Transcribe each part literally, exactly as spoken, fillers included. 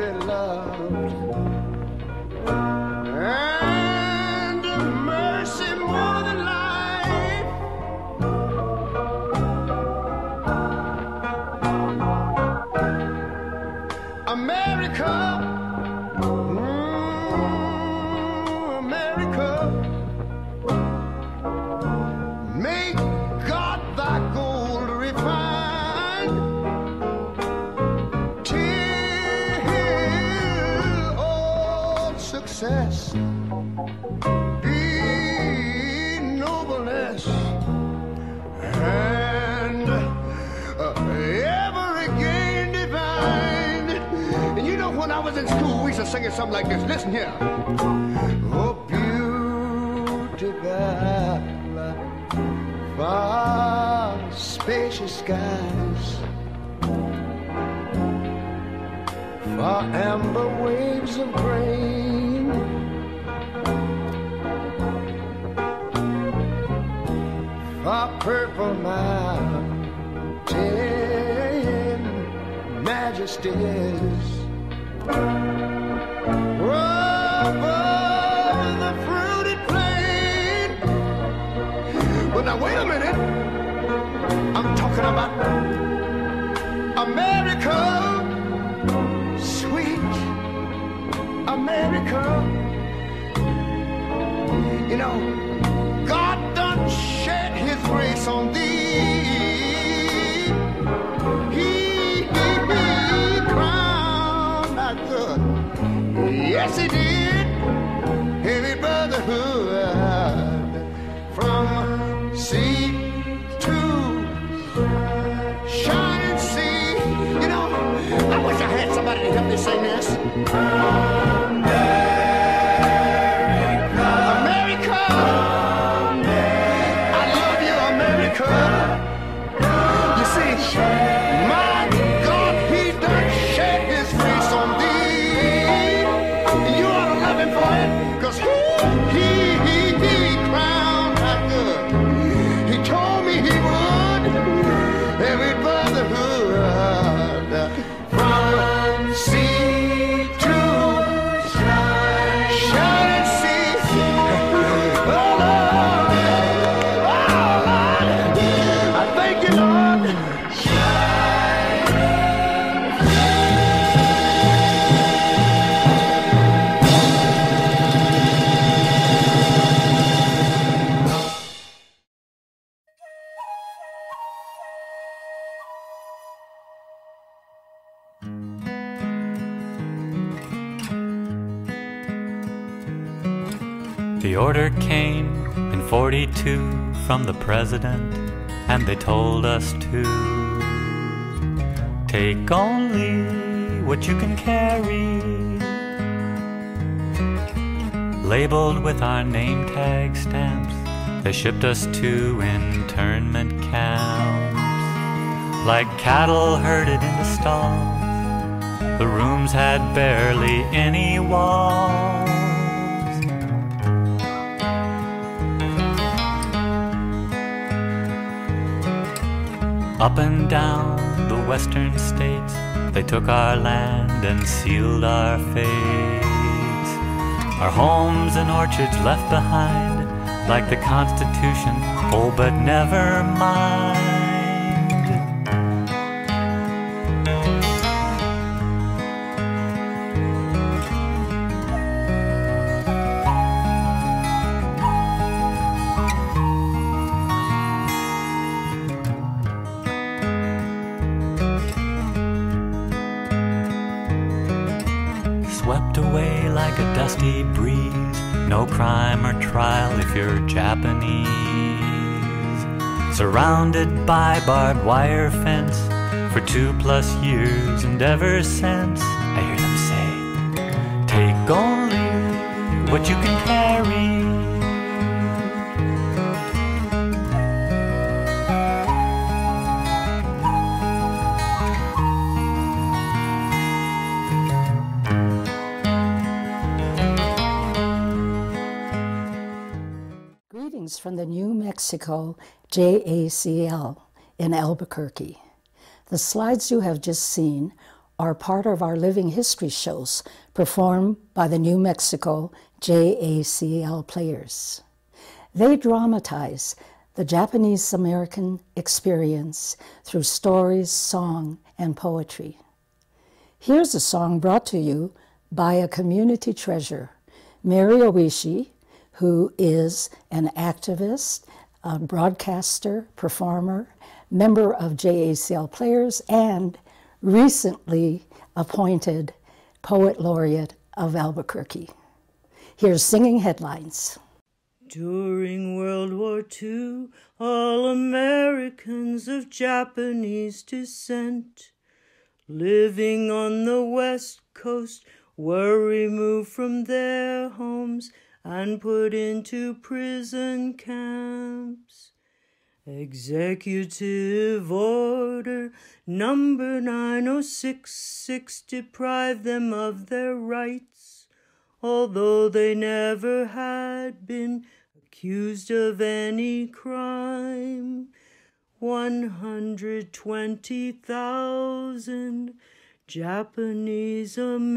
dearly loved, and mercy more than life. America, mm, America, make God thy gold refined, till all success be nobleness, and uh, ever again divine. And you know, when I was in school, we used to sing it something like this. Listen here. Oh, beautiful, far spacious skies, far amber waves of grain, far purple mountain majesties, above the fruited plain. But now wait a minute, I'm talking about America, sweet America. You know, God done shed his grace on thee. He, he, he crowned our good. Yes, he did. Heavy brotherhood from sea to shining sea. You know, I wish I had somebody to help me sing this. America, I love you, America. You see, my God, he done shed his face on thee. And you ought to love him for it, because he, he, he, he crowned our good. He told me he would. Every brotherhood from sea to shining sea. Oh, Lord. Oh, Lord. I thank you, Lord. The order came in forty-two from the president, and they told us to take only what you can carry, labeled with our name tag stamps. They shipped us to internment camps. Like cattle herded into stalls, the rooms had barely any walls. Up and down the western states, they took our land and sealed our fates. Our homes and orchards left behind, like the Constitution, oh, but never mind. Swept away like a dusty breeze, no crime or trial if you're Japanese. Surrounded by barbed wire fence for two plus years, and ever since I hear them say, take only what you can carry. From the New Mexico J A C L in Albuquerque. The slides you have just seen are part of our living history shows performed by the New Mexico J A C L Players. They dramatize the Japanese-American experience through stories, song, and poetry. Here's a song brought to you by a community treasure, Mary Oishi, who is an activist, a broadcaster, performer, member of J A C L Players, and recently appointed Poet Laureate of Albuquerque. Here's Singing Headlines. During World War Two, all Americans of Japanese descent living on the West Coast were removed from their homes and put into prison camps. Executive Order number nine oh six six deprived them of their rights, although they never had been accused of any crime. one hundred twenty thousand Japanese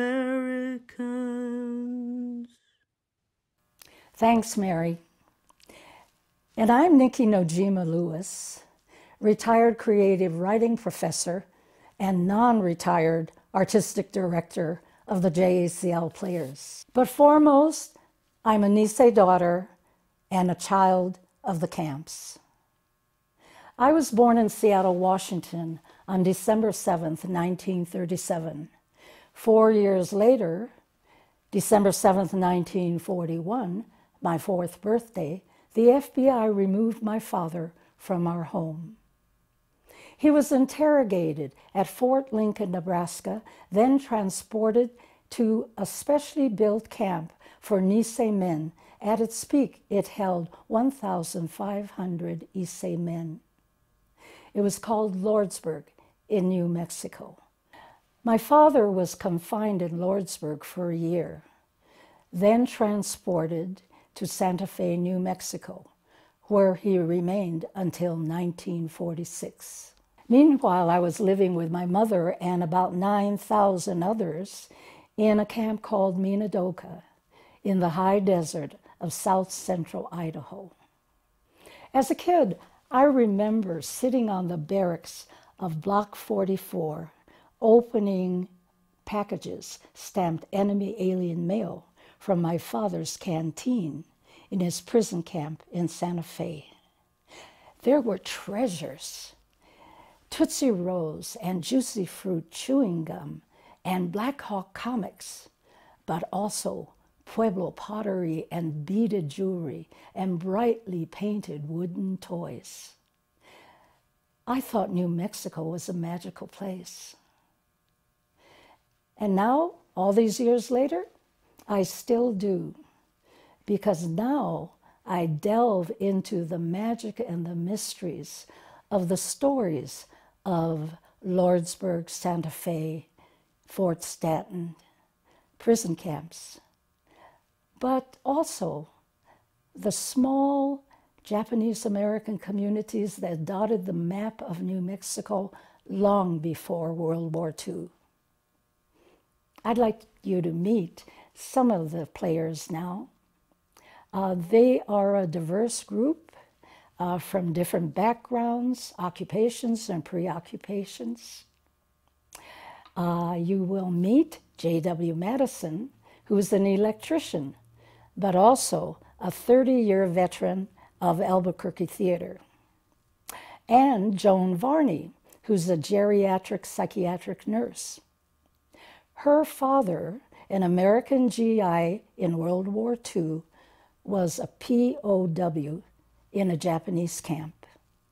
Americans. Thanks, Mary. And I'm Nikki Nojima Louis, retired creative writing professor and non-retired artistic director of the J A C L Players. But foremost, I'm a Nisei daughter and a child of the camps. I was born in Seattle, Washington on December seventh, nineteen thirty-seven. Four years later, December seventh, nineteen forty-one, my fourth birthday, the F B I removed my father from our home. He was interrogated at Fort Lincoln, Nebraska, then transported to a specially built camp for Nisei men. At its peak, it held one thousand five hundred Issei men. It was called Lordsburg in New Mexico. My father was confined in Lordsburg for a year, then transported to Santa Fe, New Mexico, where he remained until nineteen forty-six. Meanwhile, I was living with my mother and about nine thousand others in a camp called Minidoka in the high desert of south central Idaho. As a kid, I remember sitting on the barracks of Block forty-four, opening packages stamped enemy alien mail from my father's canteen in his prison camp in Santa Fe. There were treasures, Tootsie Rolls and Juicy Fruit chewing gum and Black Hawk comics, but also Pueblo pottery and beaded jewelry and brightly painted wooden toys. I thought New Mexico was a magical place. And now, all these years later, I still do, because now I delve into the magic and the mysteries of the stories of Lordsburg, Santa Fe, Fort Stanton, prison camps, but also the small Japanese-American communities that dotted the map of New Mexico long before World War Two. I'd like you to meet some of the players now. Uh, they are a diverse group uh, from different backgrounds, occupations, and preoccupations. Uh, you will meet J W Madison, who is an electrician, but also a thirty-year veteran of Albuquerque theater, and Joan Varney, who's a geriatric psychiatric nurse. Her father, an American G I in World War Two, was a P O W in a Japanese camp.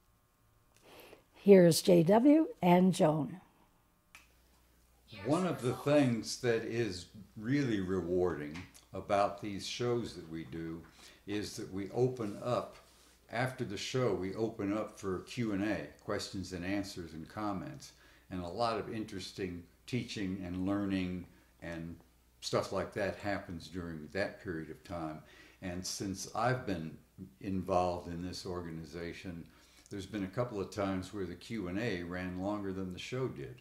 Here's J W and Joan. One of the things that is really rewarding about these shows that we do is that we open up, after the show, we open up for Q and A, questions and answers and comments, and a lot of interesting teaching and learning and stuff like that happens during that period of time. And since I've been involved in this organization, there's been a couple of times where the Q and A ran longer than the show did.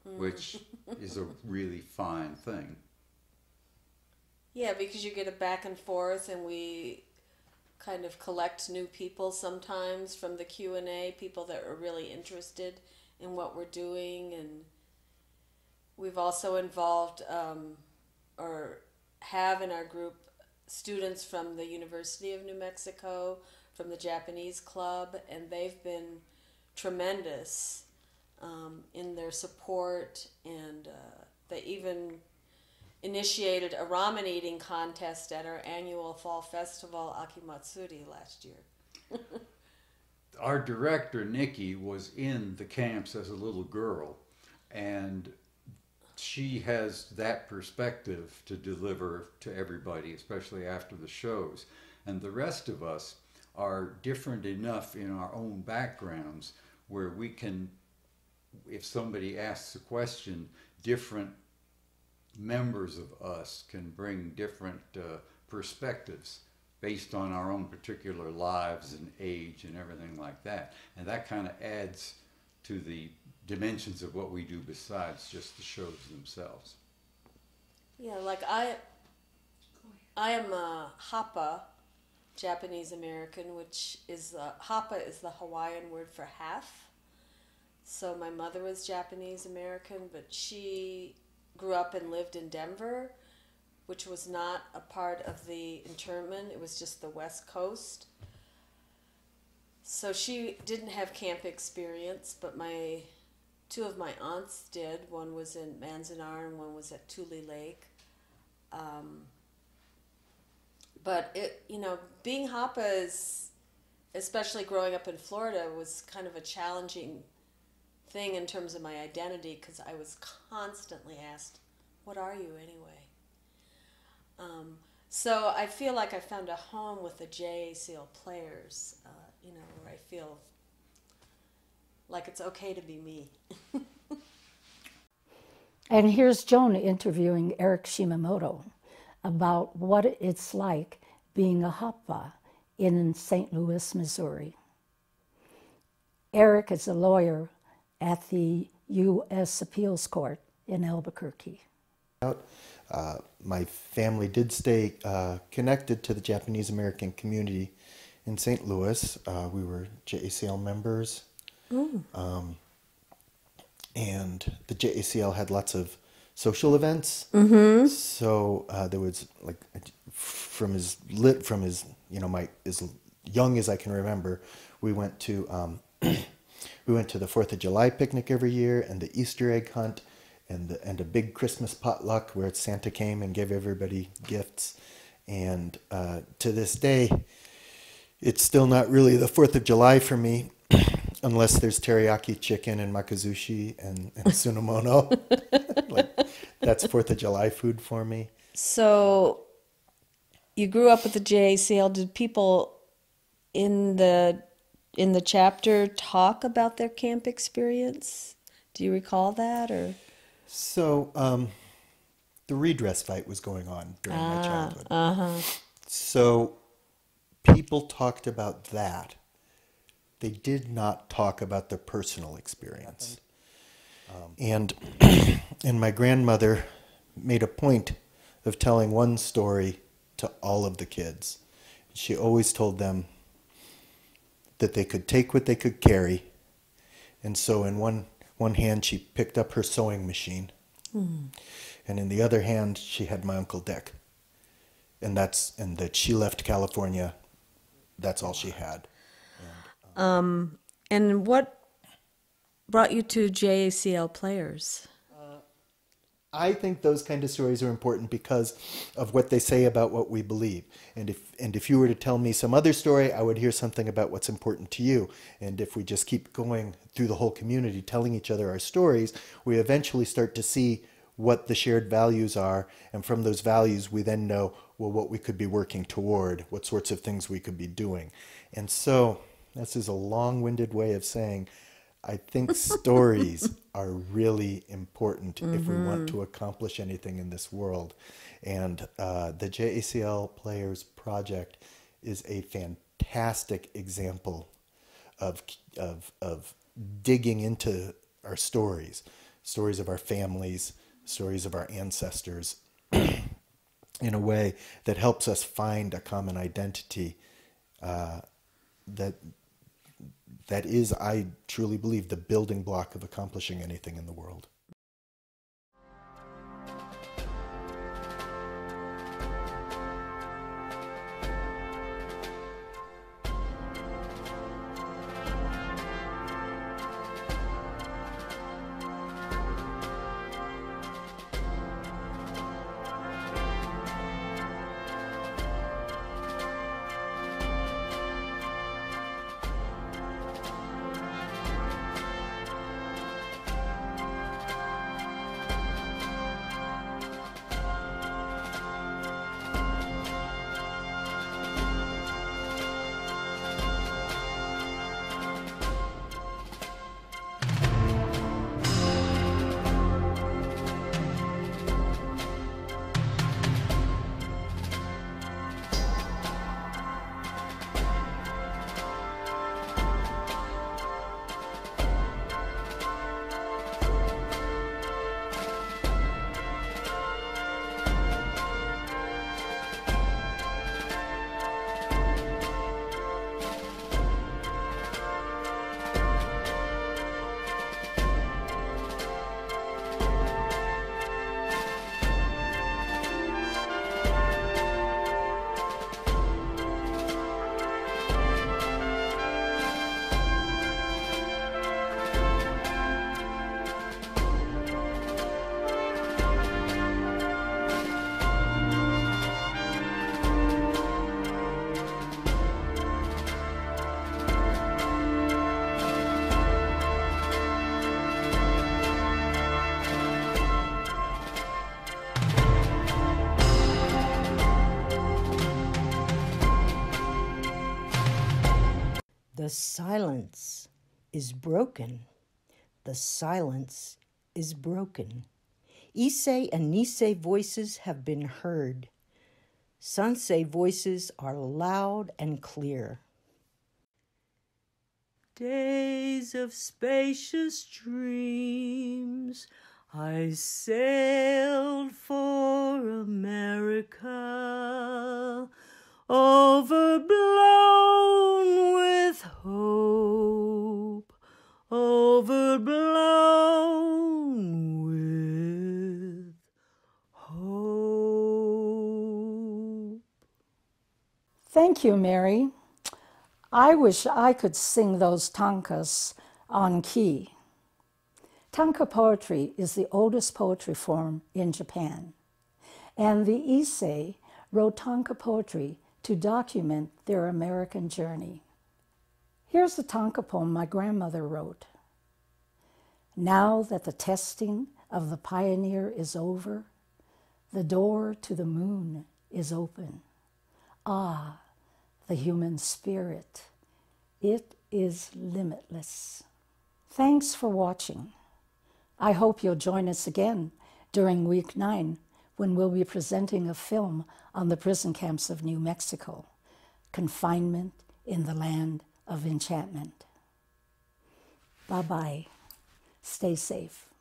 Mm. which is a really fine thing. Yeah, because you get a back and forth, and we kind of collect new people sometimes from the Q and A, people that are really interested in what we're doing. And we've also involved um, or have in our group students from the University of New Mexico, from the Japanese club, and they've been tremendous um, in their support, and uh, they even initiated a ramen eating contest at our annual fall festival, Akimatsuri, last year. Our director, Nikki, was in the camps as a little girl, and she has that perspective to deliver to everybody, especially after the shows. And the rest of us are different enough in our own backgrounds where we can, if somebody asks a question, different members of us can bring different uh, perspectives based on our own particular lives and age and everything like that. And that kind of adds to the dimensions of what we do besides just the shows themselves. Yeah, like I, I am a Hapa, Japanese American, which is, uh, Hapa is the Hawaiian word for half. So my mother was Japanese American, but she grew up and lived in Denver, which was not a part of the internment. It was just the West Coast. So she didn't have camp experience, but my two of my aunts did. One was in Manzanar and one was at Tule Lake. Um, but it, you know, being Hapa is, especially growing up in Florida, was kind of a challenging thing in terms of my identity, because I was constantly asked, "What are you anyway?" Um, so I feel like I found a home with the J A C L Players, uh, you know, where I feel like it's okay to be me. And here's Joan interviewing Eric Shimamoto about what it's like being a Hapa in Saint Louis, Missouri. Eric is a lawyer at the U S Appeals Court in Albuquerque. Uh, my family did stay uh, connected to the Japanese American community in Saint Louis. Uh, we were J A C L members. Um, and the J A C L had lots of social events. Mm-hmm. So uh, there was, like, from as lit from as you know my as young as I can remember, we went to um, we went to the Fourth of July picnic every year, and the Easter egg hunt, and the, and a big Christmas potluck where Santa came and gave everybody gifts. And uh, to this day, it's still not really the Fourth of July for me, unless there's teriyaki chicken and makazushi and, and sunomono. Like, that's Fourth of July food for me. So you grew up with the J A C L. Did people in the in the chapter talk about their camp experience? Do you recall that, or? So um, the redress fight was going on during ah, my childhood. Uh-huh. So people talked about that. They did not talk about their personal experience. Um, and and my grandmother made a point of telling one story to all of the kids. She always told them that they could take what they could carry. And so in one one hand she picked up her sewing machine. Mm. And in the other hand she had my Uncle Dick. And that's and that she left California, that's all she had. And, um, um, and what brought you to J A C L Players? I think those kind of stories are important because of what they say about what we believe. And if and if you were to tell me some other story, I would hear something about what's important to you. And if we just keep going through the whole community, telling each other our stories, we eventually start to see what the shared values are. And from those values, we then know, well, what we could be working toward, what sorts of things we could be doing. And so this is a long-winded way of saying, I think stories are really important mm-hmm. if we want to accomplish anything in this world. And uh, the J A C L Players project is a fantastic example of, of, of digging into our stories. stories of our families, stories of our ancestors, in a way that helps us find a common identity uh, that that is, I truly believe, the building block of accomplishing anything in the world. The silence is broken. The silence is broken. Issei and Nisei voices have been heard. Sansei voices are loud and clear. Days of spacious dreams, I sailed for America, overblown with hope, overblown with hope. Thank you, Mary. I wish I could sing those tankas on key. Tanka poetry is the oldest poetry form in Japan, and the Issei wrote tanka poetry to document their American journey. Here's the tanka poem my grandmother wrote. Now that the testing of the pioneer is over, the door to the moon is open. Ah, the human spirit, it is limitless. Thanks for watching. I hope you'll join us again during week nine when we'll be presenting a film on the prison camps of New Mexico, Confinement in the Land of Enchantment. Bye-bye. Stay safe.